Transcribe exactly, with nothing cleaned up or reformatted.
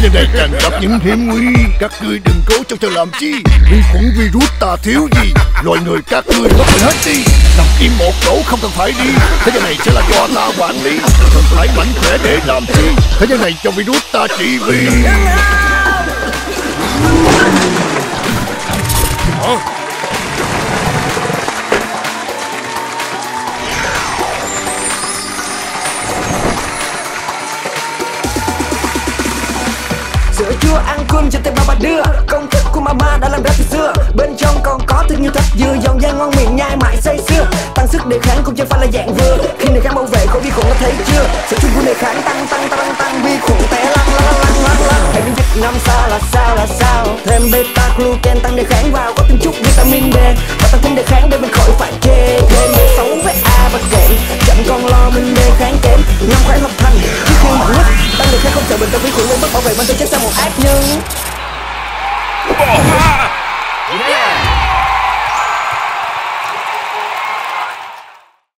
gian này tràn ngập những hiểm nguy, các ngươi đừng cố trong cho làm chi. Vi khuẩn virus ta thiếu gì, loài người các ngươi mất mình hết đi. Nằm im một chỗ không cần phải đi, thế gian này sẽ là do ta quản lý. Cần phải mạnh khỏe để làm chi, thế gian này cho virus ta trị vì. Hả? Sữa chua ăn cơm cho tay ba bà đưa, công thức của mama đã làm ra từ xưa. Bên trong còn có thật nhiều thạch dừa, giòn dai ngon miệng nhai mãi say sưa. Tăng sức đề kháng cũng chẳng phải là dạng vừa, khi đề kháng bảo vệ khỏi vi khuẩn đã thấy chưa. Sữa chua của đề kháng tăng tăng tăng tăng, vi khuẩn té lăn lăn lăn lăn lăn. Hay miễn dịch năm sao là sao là sao, thêm beta glucan tăng đề kháng vào, có thêm chút vitamin D và tăng thêm đề kháng để mình khỏi phải chê. Thêm B sáu với A và kẽm, chẳng còn lo mình đề kháng kém. Năm khỏe hợp thành trước khi mà quýt, tăng đề kháng không sợ bệnh tật vi khuẩn, lấy mất bảo vệ bản thân chết sau một ác nhân.